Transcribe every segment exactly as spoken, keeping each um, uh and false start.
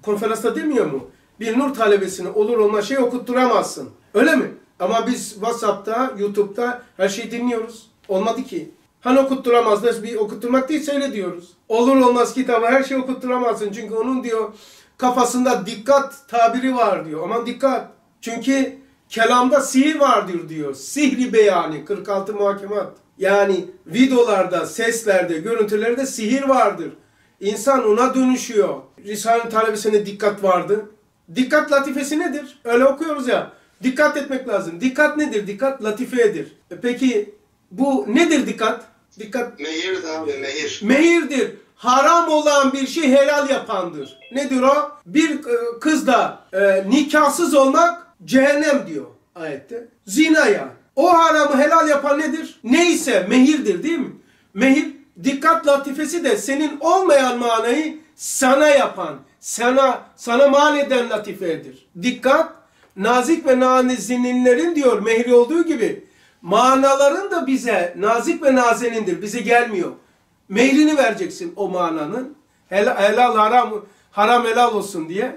konferansta demiyor mu? Bir nur talebesini olur olmaz şey okutturamazsın. Öyle mi? Ama biz WhatsApp'ta, YouTube'da her şeyi dinliyoruz. Olmadı ki. Hani okutturamaz, bir okutturmak değil seyrediyoruz. Olur olmaz kitabı her şeyi okutturamazsın. Çünkü onun diyor kafasında dikkat tabiri var diyor. Aman dikkat. Çünkü kelamda sihir vardır diyor. Sihri beyani, kırk altı muhakemat. Yani videolarda, seslerde, görüntülerde sihir vardır. İnsan ona dönüşüyor. Risale-i talebesine dikkat vardı. Dikkat latifesi nedir? Öyle okuyoruz ya. Dikkat etmek lazım. Dikkat nedir? Dikkat latifedir. E peki bu nedir dikkat? Dikkat. Mehir abi, mehir. Mehirdir. Haram olan bir şey helal yapandır. Nedir o? Bir kızla e, nikahsız olmak cehennem diyor ayette. Zina ya. O haramı helal yapan nedir? Neyse mehirdir değil mi? Mehir, dikkat latifesi de senin olmayan manayı sana yapan, sana sana mal eden latifedir. Dikkat, nazik ve nazeninlerin diyor mehri olduğu gibi manaların da bize nazik ve nazenindir. Bize gelmiyor. Mehrini vereceksin o mananın. Helal, helal haram, haram helal olsun diye.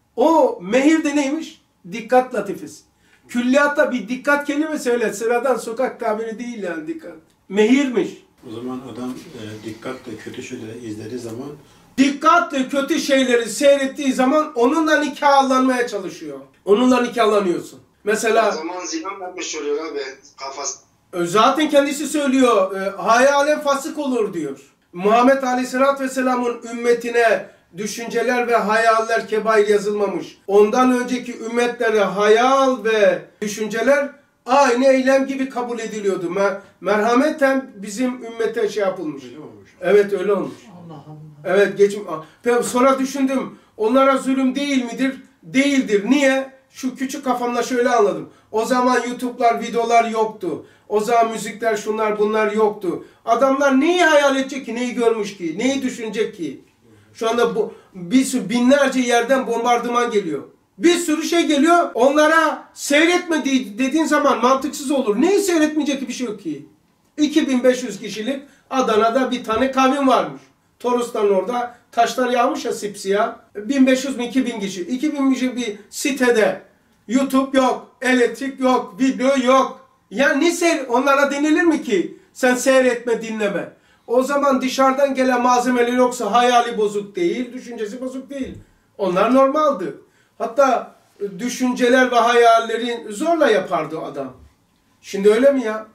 O mehir de neymiş? Dikkat latifesi. Külliyatta bir dikkat kelimesi öyle sıradan sokak tabiri değil yani dikkat. Mehirmiş. O zaman adam e, dikkatle kötü şeyleri izlediği zaman dikkatle kötü şeyleri seyrettiği zaman onunla nikahlanmaya çalışıyor. Onunla nikahlanıyorsun. Mesela o zaman zina yapmış oluyor abi kafası. Zaten kendisi söylüyor. E, hayalen fasık olur diyor. Muhammed Aleyhisselatü Vesselam'ın ümmetine düşünceler ve hayaller kebair yazılmamış. Ondan önceki ümmetlere hayal ve düşünceler aynı eylem gibi kabul ediliyordu. Mer merhameten bizim ümmete şey yapılmış. öyle olmuş. Evet öyle olmuş. Allah Allah. Evet geçim. Sonra düşündüm. Onlara zulüm değil midir? Değildir. Niye? Şu küçük kafamla şöyle anladım. O zaman YouTube'lar, videolar yoktu. O zaman müzikler, şunlar bunlar yoktu. Adamlar neyi hayal edecek ki? Neyi görmüş ki? Neyi düşünecek ki? Şu anda bu bir sürü binlerce yerden bombardıman geliyor. Bir sürü şey geliyor. Onlara seyretme dediğin zaman mantıksız olur. Neyi seyretmeyecek bir şey yok ki? iki bin beş yüz kişilik Adana'da bir tane kavim varmış. Toros'tan orada taşlar yağmış ya sipsiyah. bin beş yüz mi iki bin kişi. iki bin kişi bir sitede. YouTube yok, elektrik yok, video yok. Ya ne seyir? Onlara denilir mi ki? Sen seyretme, dinleme. O zaman dışarıdan gelen malzemeler yoksa hayali bozuk değil, düşüncesi bozuk değil. Onlar normaldi. Hatta düşünceler ve hayallerin zorla yapardı adam. Şimdi öyle mi ya?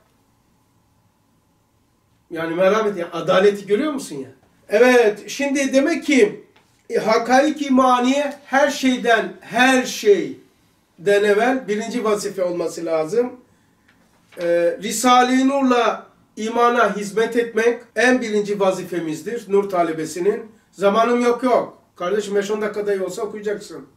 Yani merhamet ya, adaleti görüyor musun ya? Evet, şimdi demek ki e, hakaik imaniye her şeyden, her şeyden evvel birinci vazife olması lazım. Ee, Risale-i Nur'la imana hizmet etmek en birinci vazifemizdir. Nur talebesinin. Zamanım yok yok. Kardeşim beş on dakikada iyi olsa okuyacaksın.